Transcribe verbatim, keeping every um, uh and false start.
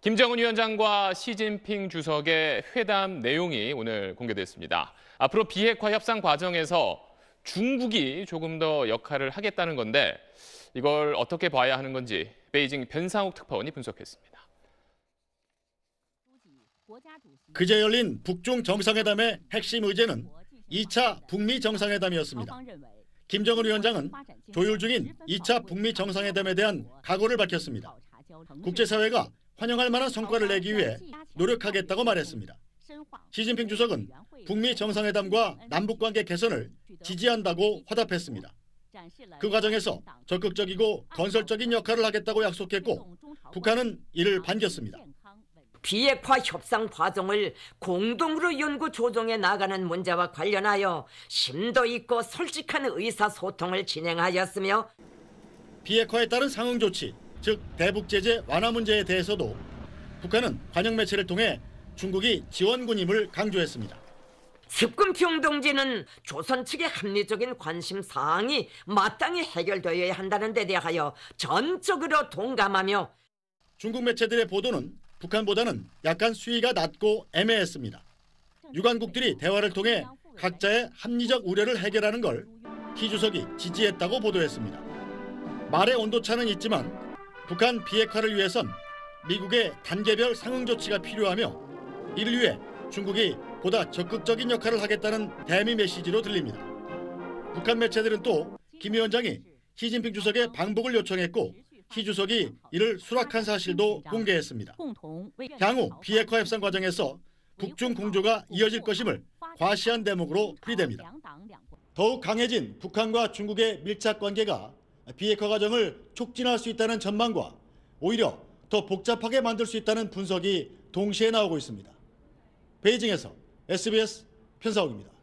김정은 위원장과 시진핑 주석의 회담 내용이 오늘 공개됐습니다. 앞으로 비핵화 협상 과정에서 중국이 조금 더 역할을 하겠다는 건데 이걸 어떻게 봐야 하는 건지 베이징 변상욱 특파원이 분석했습니다. 그제 열린 북중 정상회담의 핵심 의제는 이 차 북미 정상회담이었습니다. 김정은 위원장은 조율 중인 이 차 북미 정상회담에 대한 각오를 밝혔습니다. 국제사회가 환영할 만한 성과를 내기 위해 노력하겠다고 말했습니다. 시진핑 주석은 북미 정상회담과 남북관계 개선을 지지한다고 화답했습니다. 그 과정에서 적극적이고 건설적인 역할을 하겠다고 약속했고 북한은 이를 반겼습니다. 비핵화 협상 과정을 공동으로 연구 조정해 나가는 문제와 관련하여 심도 있고 솔직한 의사소통을 진행하였으며 비핵화에 따른 상응 조치, 즉 대북 제재 완화 문제에 대해서도 북한은 관영 매체를 통해 중국이 지원군임을 강조했습니다. 습근평동지는 조선 측의 합리적인 관심 사항이 마땅히 해결되어야 한다는 데 대하여 전적으로 동감하며 중국 매체들의 보도는 북한보다는 약간 수위가 낮고 애매했습니다. 유관국들이 대화를 통해 각자의 합리적 우려를 해결하는 걸 키 주석이 지지했다고 보도했습니다. 말의 온도차는 있지만 북한 비핵화를 위해선 미국의 단계별 상응 조치가 필요하며 이를 위해 중국이 보다 적극적인 역할을 하겠다는 대미 메시지로 들립니다. 북한 매체들은 또 김 위원장이 시진핑 주석의 방북을 요청했고 시 주석이 이를 수락한 사실도 공개했습니다. 향후 비핵화 협상 과정에서 북중 공조가 이어질 것임을 과시한 대목으로 풀이됩니다. 더욱 강해진 북한과 중국의 밀착 관계가 비핵화 과정을 촉진할 수 있다는 전망과 오히려 더 복잡하게 만들 수 있다는 분석이 동시에 나오고 있습니다. 베이징에서 에스비에스 편사옥입니다.